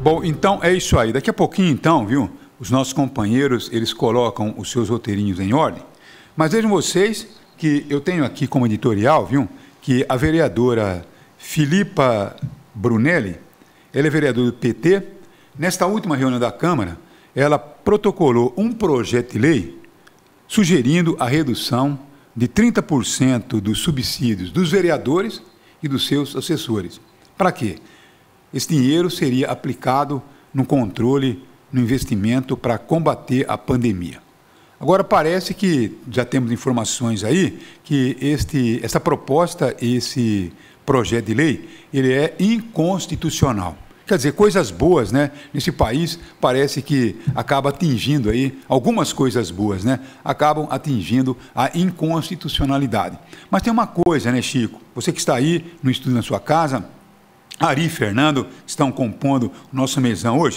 Bom, então é isso aí. Daqui a pouquinho, então, viu, os nossos companheiros, eles colocam os seus roteirinhos em ordem. Mas vejam vocês que eu tenho aqui como editorial, viu, que a vereadora Filipa Brunelli, ela é vereadora do PT. Nesta última reunião da Câmara, ela protocolou um projeto de lei sugerindo a redução de 30% dos subsídios dos vereadores e dos seus assessores. Para quê? Esse dinheiro seria aplicado no controle, no investimento para combater a pandemia. Agora, parece que já temos informações aí que essa proposta, esse projeto de lei, ele é inconstitucional. Quer dizer, coisas boas, né? Nesse país parece que acaba atingindo aí, algumas coisas boas, né? Acabam atingindo a inconstitucionalidade. Mas tem uma coisa, né, Chico? Você que está aí no estúdio na sua casa, Ari e Fernando estão compondo o nosso mesão hoje.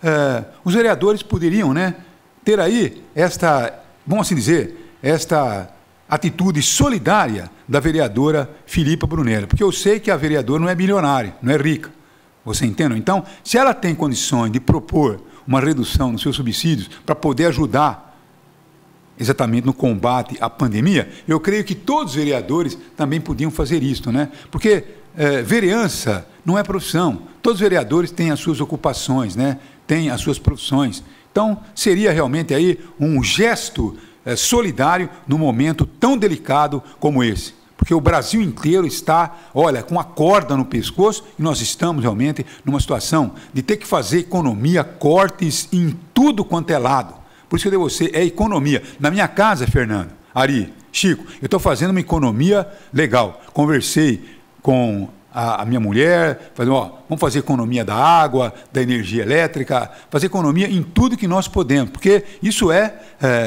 Os vereadores poderiam, né, ter aí esta, vamos assim dizer, esta atitude solidária da vereadora Filipa Brunelli, porque eu sei que a vereadora não é milionária, não é rica. Você entende? Então, se ela tem condições de propor uma redução nos seus subsídios para poder ajudar exatamente no combate à pandemia, eu creio que todos os vereadores também podiam fazer isso, né? Porque vereança não é profissão. Todos os vereadores têm as suas ocupações, né? Têm as suas profissões. Então, seria realmente aí um gesto solidário num momento tão delicado como esse. Porque o Brasil inteiro está, olha, com a corda no pescoço e nós estamos realmente numa situação de ter que fazer economia, cortes em tudo quanto é lado. Por isso que eu digo a você, é economia. Na minha casa, Fernando, Ari, Chico, eu estou fazendo uma economia legal. Conversei com a minha mulher, vamos fazer economia da água, da energia elétrica, fazer economia em tudo que nós podemos, porque isso é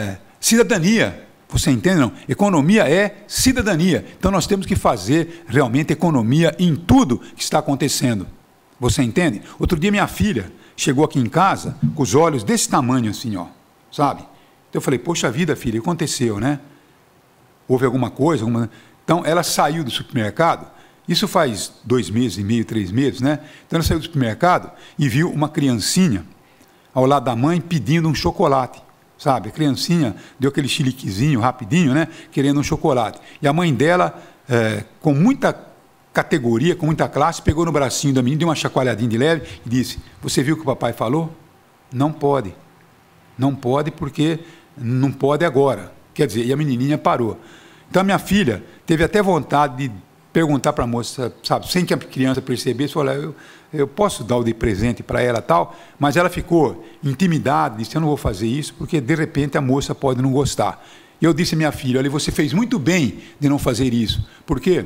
cidadania. Você entende, não? Economia é cidadania. Então, nós temos que fazer realmente economia em tudo que está acontecendo. Você entende? Outro dia, minha filha chegou aqui em casa com os olhos desse tamanho assim, ó, sabe? Então, eu falei, poxa vida, filha, o que aconteceu, né? Houve alguma coisa? Então, ela saiu do supermercado, isso faz 2 meses e meio, 3 meses, né? Então, ela saiu do supermercado e viu uma criancinha ao lado da mãe pedindo um chocolate. Sabe, a criancinha deu aquele chiliquezinho rapidinho, né, querendo um chocolate. E a mãe dela, com muita categoria, com muita classe, pegou no bracinho da menina, deu uma chacoalhadinha de leve e disse, você viu o que o papai falou? Não pode. Não pode porque não pode agora. Quer dizer, e a menininha parou. Então a minha filha teve até vontade de perguntar para a moça, sabe, sem que a criança percebesse, olha, eu posso dar o de presente para ela tal, mas ela ficou intimidada, disse, eu não vou fazer isso, porque de repente a moça pode não gostar. E eu disse à minha filha, olha, você fez muito bem de não fazer isso, porque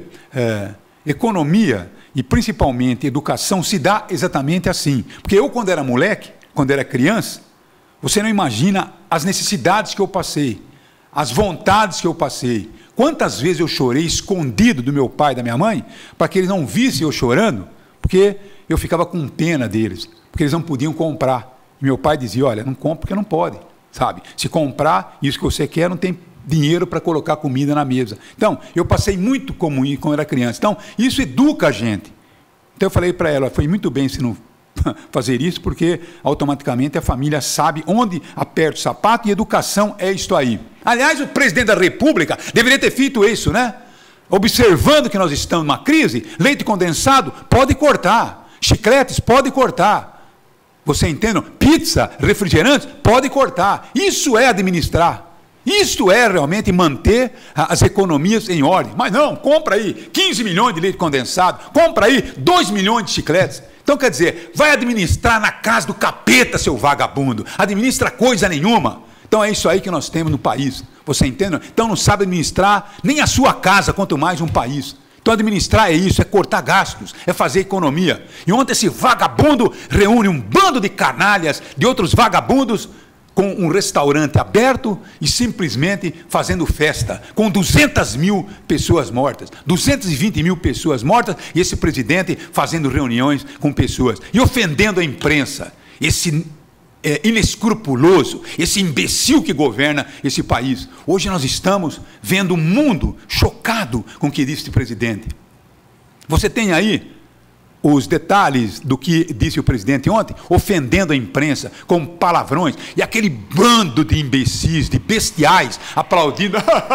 economia e principalmente educação se dá exatamente assim. Porque eu, quando era moleque, quando era criança, você não imagina as necessidades que eu passei, as vontades que eu passei. Quantas vezes eu chorei escondido do meu pai e da minha mãe, para que eles não vissem eu chorando, porque eu ficava com pena deles, porque eles não podiam comprar. E meu pai dizia, olha, não compra porque não pode, sabe? Se comprar isso que você quer, não tem dinheiro para colocar comida na mesa. Então, eu passei muito como isso quando era criança. Então, isso educa a gente. Então, eu falei para ela, foi muito bem se não fazer isso, porque automaticamente a família sabe onde aperta o sapato e educação é isto aí. Aliás, o presidente da República deveria ter feito isso, né? Observando que nós estamos numa crise, leite condensado pode cortar, chicletes pode cortar. Você entende? Pizza, refrigerantes pode cortar. Isso é administrar. Isso é realmente manter as economias em ordem. Mas não, compra aí 15 milhões de leite condensado, compra aí 2 milhões de chicletes. Então, quer dizer, vai administrar na casa do capeta, seu vagabundo. Administra coisa nenhuma. Então, é isso aí que nós temos no país. Você entende? Então, não sabe administrar nem a sua casa, quanto mais um país. Então, administrar é isso, é cortar gastos, é fazer economia. E ontem esse vagabundo reúne um bando de canalhas, de outros vagabundos, com um restaurante aberto e simplesmente fazendo festa, com 200 mil pessoas mortas, 220 mil pessoas mortas, e esse presidente fazendo reuniões com pessoas, e ofendendo a imprensa, esse inescrupuloso, esse imbecil que governa esse país. Hoje nós estamos vendo o mundo chocado com o que disse o presidente. Você tem aí os detalhes do que disse o presidente ontem, ofendendo a imprensa com palavrões, e aquele bando de imbecis, de bestiais, aplaudindo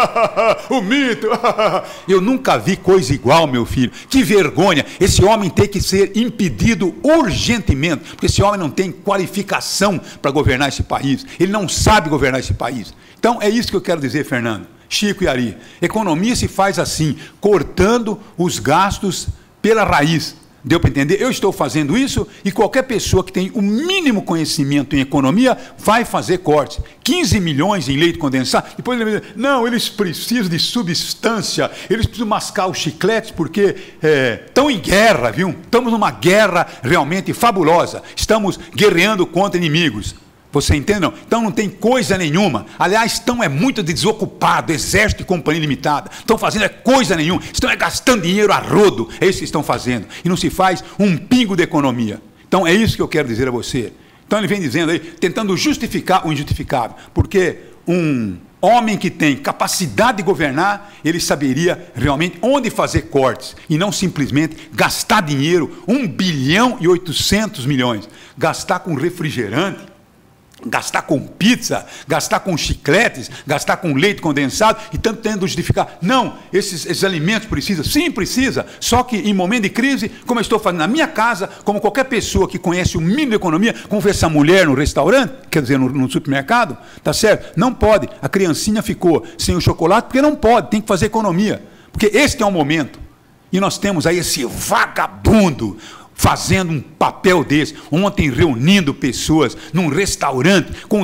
o mito. Eu nunca vi coisa igual, meu filho. Que vergonha. Esse homem tem que ser impedido urgentemente, porque esse homem não tem qualificação para governar esse país. Ele não sabe governar esse país. Então, é isso que eu quero dizer, Fernando, Chico e Ari. Economia se faz assim, cortando os gastos pela raiz. Deu para entender? Eu estou fazendo isso e qualquer pessoa que tem o mínimo conhecimento em economia vai fazer cortes. 15 milhões em leite condensado. Depois ele diz, não, eles precisam de substância, eles precisam mascar os chicletes porque estão em guerra, viu? Estamos numa guerra realmente fabulosa. Estamos guerreando contra inimigos. Você entende? Não? Então não tem coisa nenhuma. Aliás, estão muito desocupados, Exército e Companhia Limitada. Estão fazendo coisa nenhuma. Estão gastando dinheiro a rodo. É isso que estão fazendo. E não se faz um pingo de economia. Então é isso que eu quero dizer a você. Então ele vem dizendo aí, tentando justificar o injustificável. Porque um homem que tem capacidade de governar, ele saberia realmente onde fazer cortes. E não simplesmente gastar dinheiro, 1 bilhão e 800 milhões. Gastar com refrigerante, gastar com pizza, gastar com chicletes, gastar com leite condensado e tanto tendo justificar. Não, esses alimentos precisam, sim precisa, só que em momento de crise, como eu estou fazendo na minha casa, como qualquer pessoa que conhece o mínimo de economia, como foi essa mulher no restaurante, quer dizer, no supermercado, tá certo? Não pode, a criancinha ficou sem o chocolate porque não pode, tem que fazer economia, porque este é o momento. E nós temos aí esse vagabundo fazendo um papel desse, ontem reunindo pessoas num restaurante com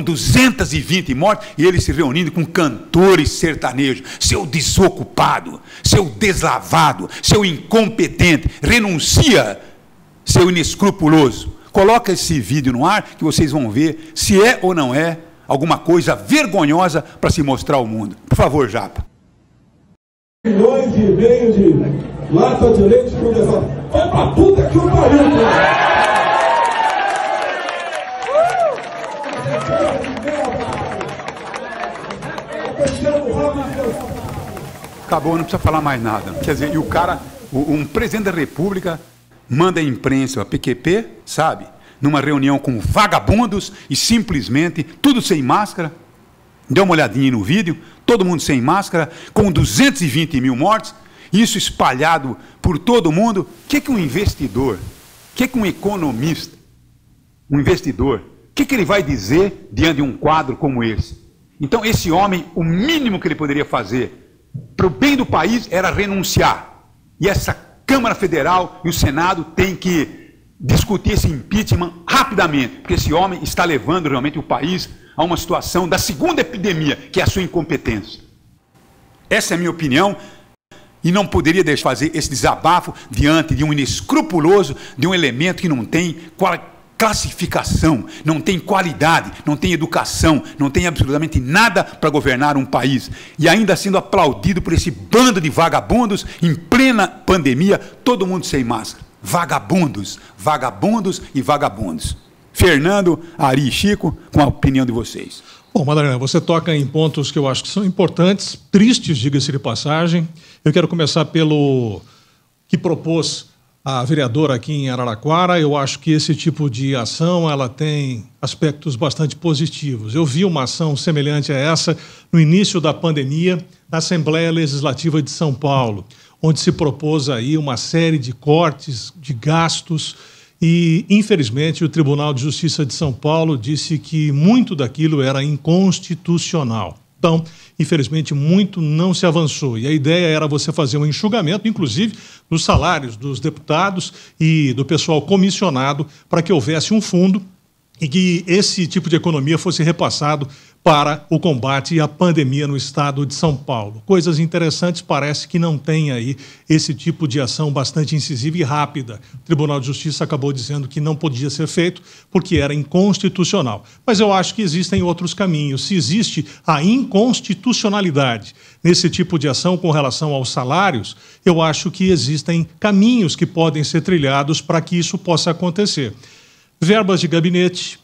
220 mortes, e ele se reunindo com cantores sertanejos. Seu desocupado, seu deslavado, seu incompetente, renuncia, seu inescrupuloso. Coloca esse vídeo no ar que vocês vão ver se é ou não é alguma coisa vergonhosa para se mostrar ao mundo. Por favor, Japa. Milhões e meio de lata de leite condensado. Vai pra puta que o pariu, Acabou, não precisa falar mais nada. Quer dizer, e o cara, um presidente da República, manda a imprensa, a PQP, sabe? Numa reunião com vagabundos e simplesmente, tudo sem máscara. Dê uma olhadinha no vídeo, todo mundo sem máscara, com 220 mil mortes, isso espalhado por todo mundo. O que um investidor, o que um economista, um investidor, o que ele vai dizer diante de um quadro como esse? Então, esse homem, o mínimo que ele poderia fazer para o bem do país era renunciar. E essa Câmara Federal e o Senado têm que discutir esse impeachment rapidamente, porque esse homem está levando realmente o país a uma situação da segunda epidemia, que é a sua incompetência. Essa é a minha opinião, e não poderia deixar de fazer esse desabafo diante de um inescrupuloso, de um elemento que não tem classificação, não tem qualidade, não tem educação, não tem absolutamente nada para governar um país, e ainda sendo aplaudido por esse bando de vagabundos, em plena pandemia, todo mundo sem máscara. Vagabundos, vagabundos e vagabundos. Fernando, Ari e Chico, com a opinião de vocês. Bom, Madalena, você toca em pontos que eu acho que são importantes, tristes, diga-se de passagem. Eu quero começar pelo que propôs a vereadora aqui em Araraquara. Eu acho que esse tipo de ação ela tem aspectos bastante positivos. Eu vi uma ação semelhante a essa no início da pandemia na Assembleia Legislativa de São Paulo, onde se propôs aí uma série de cortes de gastos. E, infelizmente, o Tribunal de Justiça de São Paulo disse que muito daquilo era inconstitucional. Então, infelizmente, muito não se avançou. E a ideia era você fazer um enxugamento, inclusive, dos salários dos deputados e do pessoal comissionado, para que houvesse um fundo e que esse tipo de economia fosse repassado para o combate à pandemia no estado de São Paulo. Coisas interessantes, parece que não tem aí esse tipo de ação bastante incisiva e rápida. O Tribunal de Justiça acabou dizendo que não podia ser feito porque era inconstitucional. Mas eu acho que existem outros caminhos. Se existe a inconstitucionalidade nesse tipo de ação com relação aos salários, eu acho que existem caminhos que podem ser trilhados para que isso possa acontecer. Verbas de gabinete,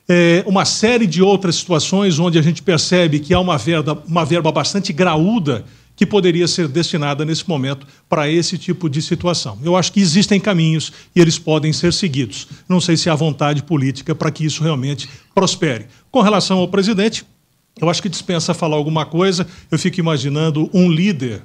uma série de outras situações onde a gente percebe que há uma verba bastante graúda que poderia ser destinada nesse momento para esse tipo de situação. Eu acho que existem caminhos e eles podem ser seguidos. Não sei se há vontade política para que isso realmente prospere. Com relação ao presidente, eu acho que dispensa falar alguma coisa. Eu fico imaginando um líder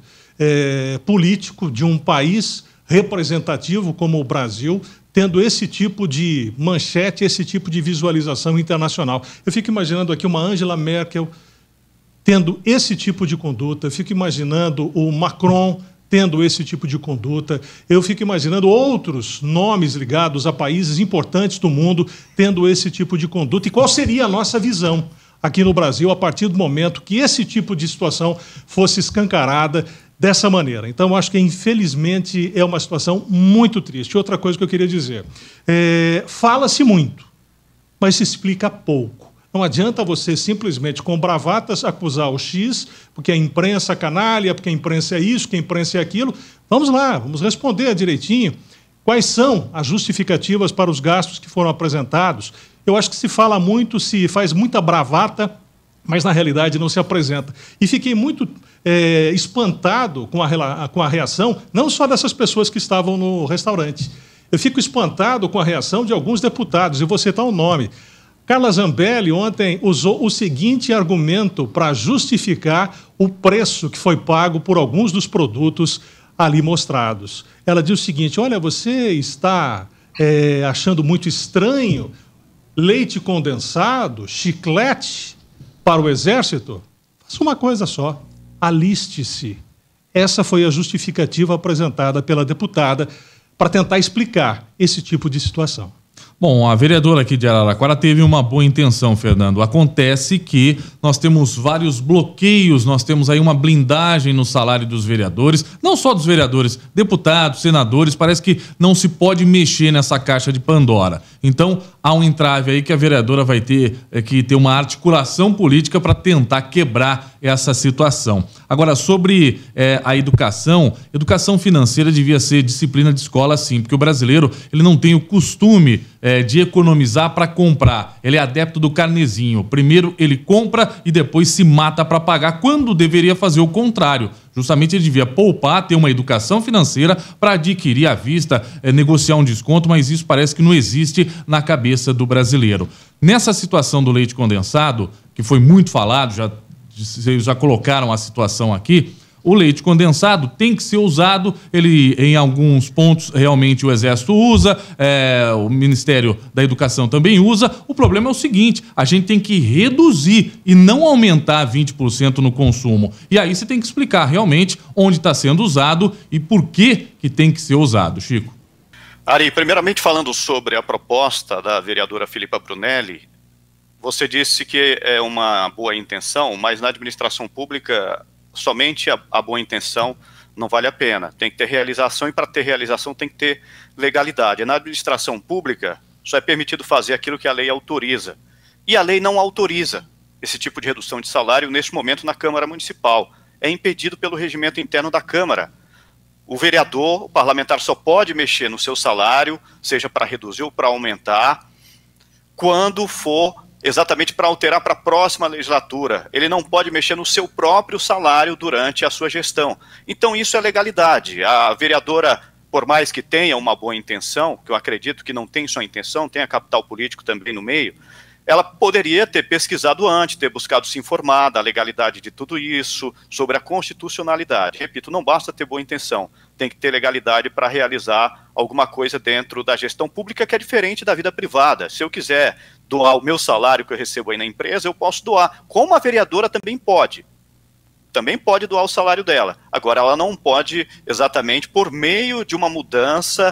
político de um país representativo como o Brasil tendo esse tipo de manchete, esse tipo de visualização internacional. Eu fico imaginando aqui uma Angela Merkel tendo esse tipo de conduta, eu fico imaginando o Macron tendo esse tipo de conduta, eu fico imaginando outros nomes ligados a países importantes do mundo tendo esse tipo de conduta. E qual seria a nossa visão aqui no Brasil a partir do momento que esse tipo de situação fosse escancarada dessa maneira? Então, acho que, infelizmente, é uma situação muito triste. Outra coisa que eu queria dizer, fala-se muito, mas se explica pouco. Não adianta você simplesmente, com bravatas, acusar o X, porque a imprensa canalha, porque a imprensa é isso, que a imprensa é aquilo. Vamos lá, vamos responder direitinho. Quais são as justificativas para os gastos que foram apresentados? Eu acho que se fala muito, se faz muita bravata, mas, na realidade, não se apresenta. E fiquei muito espantado com a reação, não só dessas pessoas que estavam no restaurante. Eu fico espantado com a reação de alguns deputados, e vou citar um nome. Carla Zambelli ontem usou o seguinte argumento para justificar o preço que foi pago por alguns dos produtos ali mostrados. Ela diz o seguinte: olha, você está achando muito estranho leite condensado, chiclete para o Exército? Faça uma coisa só, aliste-se. Essa foi a justificativa apresentada pela deputada para tentar explicar esse tipo de situação. Bom, a vereadora aqui de Araraquara teve uma boa intenção, Fernando. Acontece que nós temos vários bloqueios, nós temos aí uma blindagem no salário dos vereadores, não só dos vereadores, deputados, senadores, parece que não se pode mexer nessa caixa de Pandora. Então, há um entrave aí que a vereadora vai ter que ter uma articulação política para tentar quebrar essa situação. Agora, sobre a educação financeira devia ser disciplina de escola, sim, porque o brasileiro ele não tem o costume de economizar para comprar. Ele é adepto do carnezinho. Primeiro ele compra e depois se mata para pagar, quando deveria fazer o contrário. Justamente ele devia poupar, ter uma educação financeira para adquirir à vista, negociar um desconto, mas isso parece que não existe na cabeça do brasileiro. Nessa situação do leite condensado, que foi muito falado, já colocaram a situação aqui, o leite condensado tem que ser usado, ele em alguns pontos realmente o Exército usa, o Ministério da Educação também usa. O problema é o seguinte, a gente tem que reduzir e não aumentar 20% no consumo. E aí você tem que explicar realmente onde está sendo usado e por que tem que ser usado, Chico. Ari, primeiramente falando sobre a proposta da vereadora Filipa Brunelli, você disse que é uma boa intenção, mas na administração pública somente a boa intenção não vale a pena. Tem que ter realização e para ter realização tem que ter legalidade. Na administração pública só é permitido fazer aquilo que a lei autoriza. E a lei não autoriza esse tipo de redução de salário neste momento na Câmara Municipal. É impedido pelo regimento interno da Câmara. O vereador, o parlamentar só pode mexer no seu salário, seja para reduzir ou para aumentar, quando for exatamente para alterar para a próxima legislatura. Ele não pode mexer no seu próprio salário durante a sua gestão. Então isso é legalidade. A vereadora, por mais que tenha uma boa intenção, que eu acredito que não tem só intenção, tem a capital político também no meio, ela poderia ter pesquisado antes, ter buscado se informar da legalidade de tudo isso, sobre a constitucionalidade. Repito, não basta ter boa intenção, tem que ter legalidade para realizar alguma coisa dentro da gestão pública, que é diferente da vida privada. Se eu quiser doar o meu salário que eu recebo aí na empresa, eu posso doar, como a vereadora também pode doar o salário dela. Agora, ela não pode exatamente por meio de uma mudança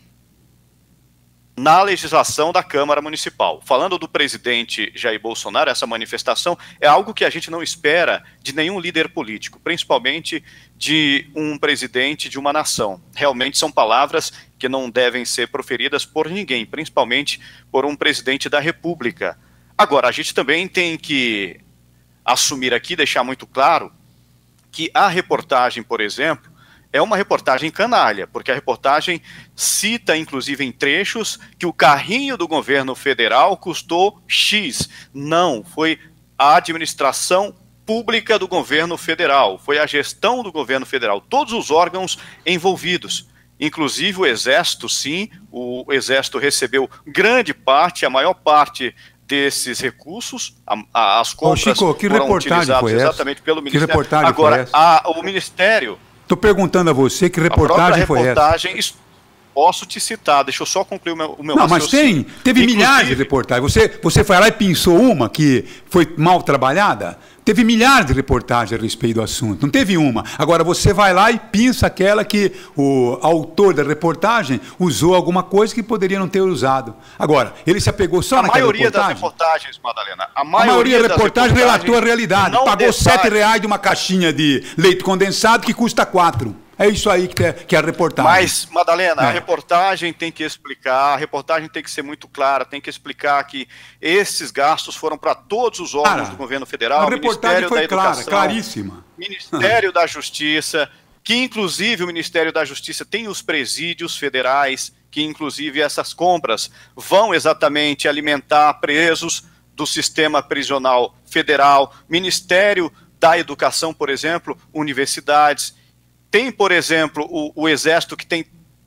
na legislação da Câmara Municipal. Falando do presidente Jair Bolsonaro, essa manifestação é algo que a gente não espera de nenhum líder político, principalmente de um presidente de uma nação. Realmente são palavras que não devem ser proferidas por ninguém, principalmente por um presidente da República. Agora, a gente também tem que assumir aqui, deixar muito claro, que a reportagem, por exemplo, é uma reportagem canalha, porque a reportagem cita, inclusive em trechos, que o carrinho do governo federal custou X. Não, foi a administração pública do governo federal, foi a gestão do governo federal, todos os órgãos envolvidos, inclusive o Exército. Sim, o Exército recebeu grande parte, a maior parte desses recursos, as compras Chico, que foram reportagem utilizadas foi essa? exatamente pelo Ministério. Que reportagem Agora, foi essa? o Ministério... Estou perguntando a você que reportagem foi essa? Posso te citar, deixa eu só concluir o meu Não, mas teve milhares de reportagens. Você foi lá e pensou uma que foi mal trabalhada? Teve milhares de reportagens a respeito do assunto, não teve uma. Agora, você vai lá e pensa aquela que o autor da reportagem usou alguma coisa que poderia não ter usado. Agora, ele se apegou só naquela reportagem? A maioria das reportagens, Madalena, a maioria das reportagens relatou a realidade. Pagou R$7 de uma caixinha de leite condensado que custa 4. É isso aí que é a reportagem. Mas, Madalena, a reportagem tem que explicar, a reportagem tem que ser muito clara, tem que explicar que esses gastos foram para todos os órgãos do governo federal, a reportagem foi clara, claríssima. Ministério da Justiça, que inclusive o Ministério da Justiça tem os presídios federais, que inclusive essas compras vão exatamente alimentar presos do sistema prisional federal, Ministério da Educação, por exemplo, universidades. Tem, por exemplo, o Exército que tem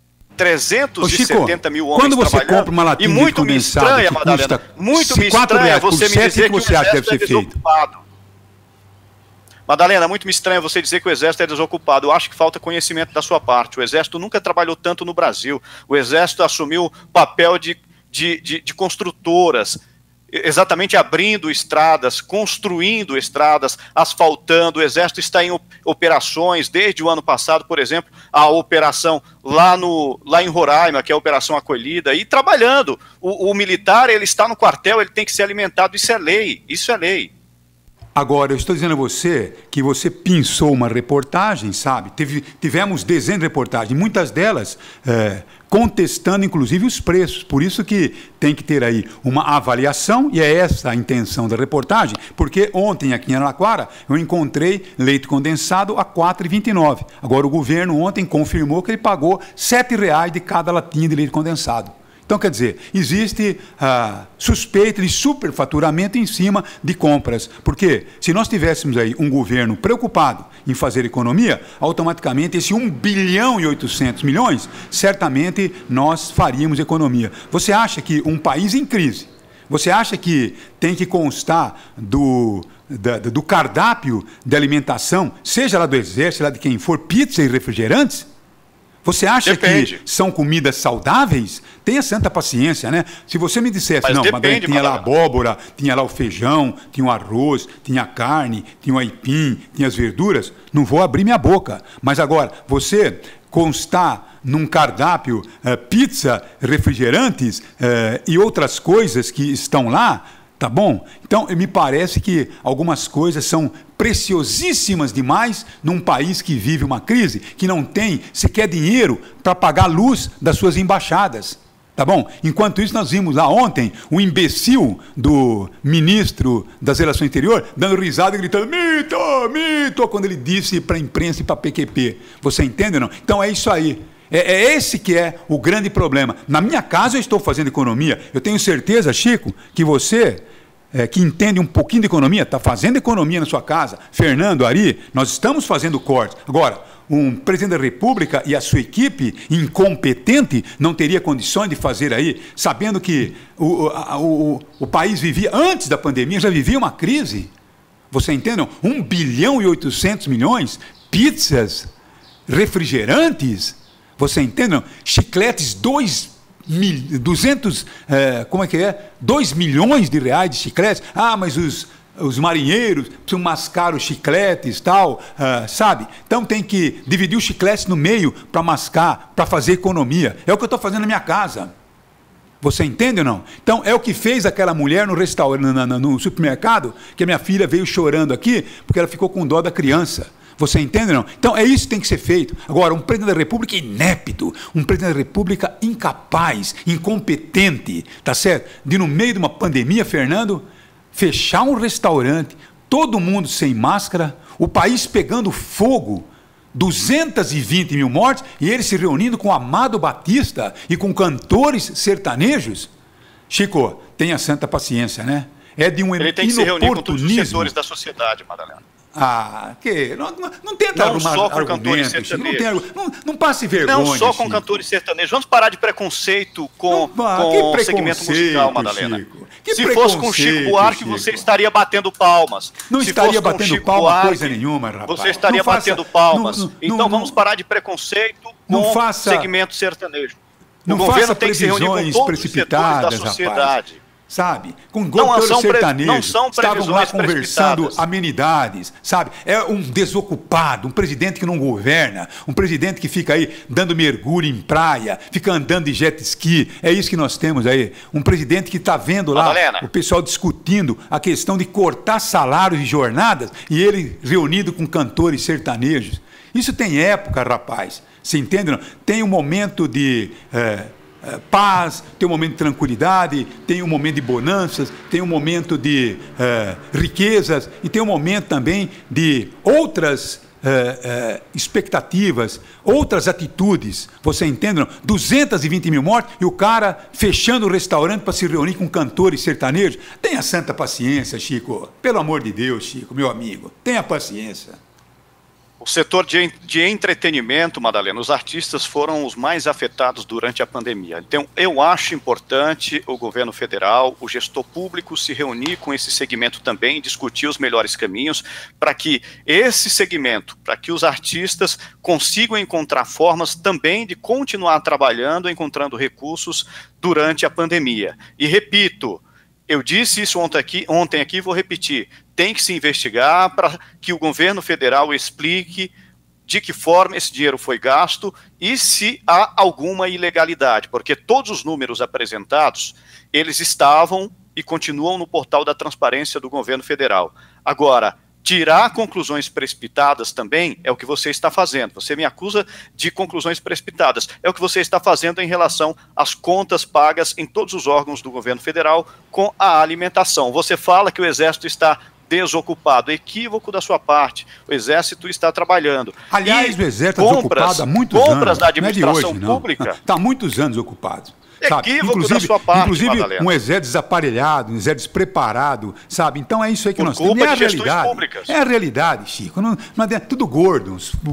370 mil homens quando você trabalhando. Compra uma latinha de condensado que estranha, Madalena, muito me estranha você me dizer que o Exército é desocupado. Madalena, muito me estranha você dizer que o Exército é desocupado. Eu acho que falta conhecimento da sua parte. O Exército nunca trabalhou tanto no Brasil. O Exército assumiu papel de construtoras, exatamente abrindo estradas, construindo estradas, asfaltando. O Exército está em operações desde o ano passado, por exemplo, a operação lá em Roraima, que é a Operação Acolhida, e trabalhando. O militar, ele está no quartel, ele tem que ser alimentado, isso é lei, isso é lei. Agora, eu estou dizendo a você que você pensou uma reportagem, sabe? Tivemos dezenas de reportagens, muitas delas contestando, inclusive, os preços. Por isso que tem que ter aí uma avaliação, e é essa a intenção da reportagem, porque ontem, aqui em Araraquara, eu encontrei leite condensado a R$ 4,29. Agora, o governo ontem confirmou que ele pagou R$ 7,00 de cada latinha de leite condensado. Então, quer dizer, existe suspeita de superfaturamento em cima de compras. Porque se nós tivéssemos aí um governo preocupado em fazer economia, automaticamente esse 1 bilhão e 800 milhões, certamente nós faríamos economia. Você acha que um país em crise, você acha que tem que constar do cardápio de alimentação, seja lá do Exército, seja lá de quem for, pizza e refrigerantes? Você acha que são comidas saudáveis? Tenha santa paciência, né? Se você me dissesse, mas não, Madalena, tinha lá a abóbora, tinha lá o feijão, tinha o arroz, tinha a carne, tinha o aipim, tinha as verduras, não vou abrir minha boca. Mas agora, você constar num cardápio pizza, refrigerantes e outras coisas que estão lá, tá bom? Então, me parece que algumas coisas são preciosíssimas demais num país que vive uma crise, que não tem sequer dinheiro para pagar a luz das suas embaixadas. Tá bom? Enquanto isso, nós vimos lá ontem o imbecil do ministro das Relações Exteriores dando risada e gritando mito, mito, quando ele disse para a imprensa e para a PQP. Você entende ou não? Então, é isso aí. É esse que é o grande problema. Na minha casa eu estou fazendo economia. Eu tenho certeza, Chico, que você, que entende um pouquinho de economia, está fazendo economia na sua casa. Fernando, Ari, nós estamos fazendo corte. Agora, um presidente da República e a sua equipe incompetente não teria condições de fazer aí, sabendo que o país vivia, antes da pandemia, já vivia uma crise. Você entende? 1 bilhão e 800 milhões, pizzas, refrigerantes. Você entende? Não? Chicletes, 2 milhões de reais de chicletes. Ah, mas os marinheiros precisam mascar os chicletes, tal, sabe? Então tem que dividir os chicletes no meio para mascar, para fazer economia. É o que eu estou fazendo na minha casa. Você entende ou não? Então é o que fez aquela mulher no restaurante, no supermercado, que a minha filha veio chorando aqui, porque ela ficou com dó da criança. Você entende, não? Então, é isso que tem que ser feito. Agora, um presidente da República inépito, um presidente da República incapaz, incompetente, tá certo? De, no meio de uma pandemia, Fernando, fechar um restaurante, todo mundo sem máscara, o país pegando fogo, 220 mil mortes, e ele se reunindo com Amado Batista e com cantores sertanejos. Chico, tenha santa paciência, né? É de um Ele tem que se reunir com todos os inoportunismo. setores da sociedade, Madalena. Não tenta Não arrumar só com argumentos, cantores Chico, sertanejos. não passe vergonha, Não só com Chico. cantores sertanejos. Vamos parar de preconceito com o segmento musical, Madalena. Chico? Se fosse com Chico Buarque, você estaria batendo palmas. Não Se estaria fosse com batendo Chico palma Buarque, coisa nenhuma, rapaz. você estaria batendo palmas. Então vamos parar de preconceito com o segmento sertanejo. O governo tem que se reunir com todos os setores da sociedade. Rapaz. Sabe? Com cantores sertanejos, estavam lá conversando amenidades, sabe? É um desocupado, um presidente que não governa, um presidente que fica aí dando mergulho em praia, fica andando de jet ski, é isso que nós temos aí. Um presidente que está vendo lá Madalena, o pessoal discutindo a questão de cortar salários e jornadas e ele reunido com cantores sertanejos. Isso tem época, rapaz, você entende? Não? Tem um momento de... paz, tem um momento de tranquilidade, tem um momento de bonanças, tem um momento de riquezas e tem um momento também de outras expectativas, outras atitudes. Você entende? Não? 220 mil mortes e o cara fechando o restaurante para se reunir com cantores sertanejos. Tenha santa paciência, Chico. Pelo amor de Deus, Chico, meu amigo. Tenha paciência. O setor de entretenimento, Madalena, os artistas foram os mais afetados durante a pandemia. Então, eu acho importante o governo federal, o gestor público se reunir com esse segmento também, discutir os melhores caminhos para que esse segmento, para que os artistas consigam encontrar formas também de continuar trabalhando, encontrando recursos durante a pandemia. E repito, eu disse isso ontem aqui, vou repetir, tem que se investigar para que o governo federal explique de que forma esse dinheiro foi gasto e se há alguma ilegalidade, porque todos os números apresentados, eles estavam e continuam no portal da transparência do governo federal. Agora, tirar conclusões precipitadas também é o que você está fazendo. Você me acusa de conclusões precipitadas. É o que você está fazendo em relação às contas pagas em todos os órgãos do governo federal com a alimentação. Você fala que o Exército está desocupado. Equívoco da sua parte. O Exército está trabalhando. Aliás, o Exército está desocupado há muitos anos. Compras da administração pública. Está há muitos anos ocupado. Sabe? Equívoco da sua parte, inclusive Madalena. Um exército desaparelhado, um exército despreparado, sabe? Então é isso aí que nós temos. Culpa É a de gestões realidade. públicas. É a realidade, Chico. Não é tudo gordo,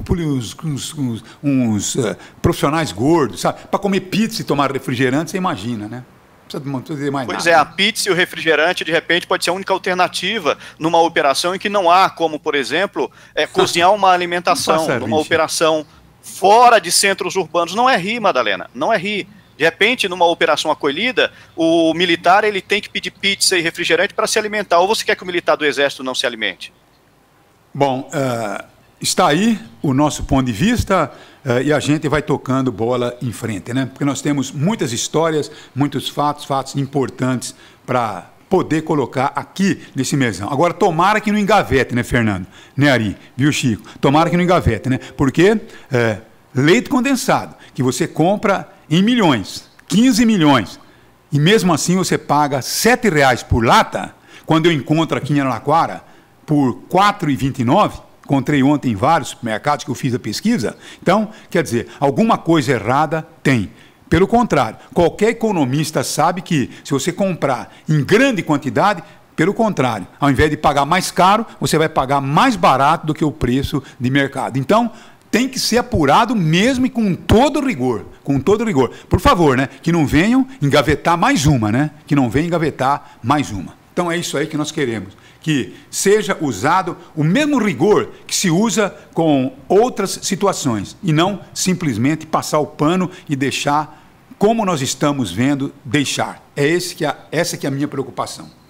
uns profissionais gordos, sabe? Para comer pizza e tomar refrigerante, você imagina, né? Não precisa dizer mais nada. Pois é, a pizza e o refrigerante, de repente, pode ser a única alternativa numa operação em que não há como, por exemplo, cozinhar uma alimentação, numa operação fora de centros urbanos. Não é rir, Madalena, não é rir. De repente, numa operação acolhida, o militar ele tem que pedir pizza e refrigerante para se alimentar. Ou você quer que o militar do Exército não se alimente? Bom, está aí o nosso ponto de vista e a gente vai tocando bola em frente, né? Porque nós temos muitas histórias, muitos fatos importantes para poder colocar aqui nesse mesão. Agora, tomara que não engavete, né, Fernando? Né, Ari? Viu, Chico? Tomara que não engavete, né? Porque leite condensado, que você compra em milhões, 15 milhões, e mesmo assim você paga R$ 7,00 por lata, quando eu encontro aqui em Araraquara por R$ 4,29, encontrei ontem em vários supermercados que eu fiz a pesquisa. Então, quer dizer, alguma coisa errada tem. Pelo contrário, qualquer economista sabe que se você comprar em grande quantidade, pelo contrário, ao invés de pagar mais caro, você vai pagar mais barato do que o preço de mercado. Então, tem que ser apurado mesmo e com todo rigor, Por favor, né? Que não venham engavetar mais uma, né? Que não venham engavetar mais uma. Então é isso aí que nós queremos, que seja usado o mesmo rigor que se usa com outras situações e não simplesmente passar o pano e deixar como nós estamos vendo deixar. Essa que é a minha preocupação.